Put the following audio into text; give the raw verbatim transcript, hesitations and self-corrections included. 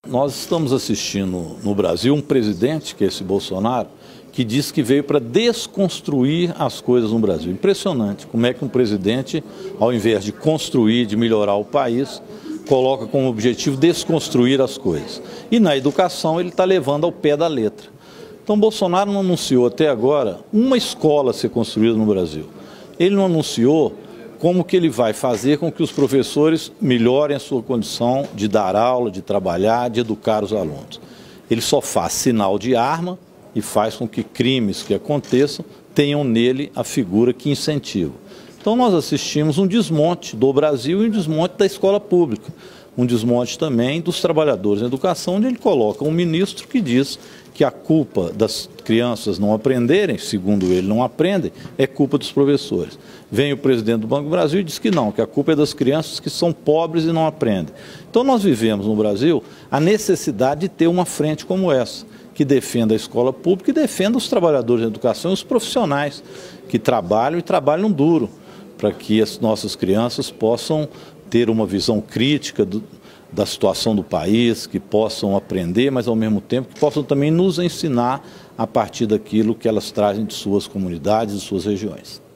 Nós estamos assistindo no Brasil um presidente, que é esse Bolsonaro, que diz que veio para desconstruir as coisas no Brasil. Impressionante como é que um presidente, ao invés de construir, de melhorar o país, coloca como objetivo desconstruir as coisas. E na educação ele está levando ao pé da letra. Então Bolsonaro não anunciou até agora uma escola ser construída no Brasil. Ele não anunciou como que ele vai fazer com que os professores melhorem a sua condição de dar aula, de trabalhar, de educar os alunos. Ele só faz sinal de arma e faz com que crimes que aconteçam tenham nele a figura que incentiva. Então nós assistimos um desmonte do Brasil e um desmonte da escola pública. Um desmonte também dos trabalhadores da educação, onde ele coloca um ministro que diz que a culpa das crianças não aprenderem, segundo ele não aprendem, é culpa dos professores. Vem o presidente do Banco do Brasil e diz que não, que a culpa é das crianças que são pobres e não aprendem. Então nós vivemos no Brasil a necessidade de ter uma frente como essa, que defenda a escola pública e defenda os trabalhadores da educação e os profissionais que trabalham e trabalham duro, para que as nossas crianças possam ter uma visão crítica do, da situação do país, que possam aprender, mas ao mesmo tempo que possam também nos ensinar a partir daquilo que elas trazem de suas comunidades, de suas regiões.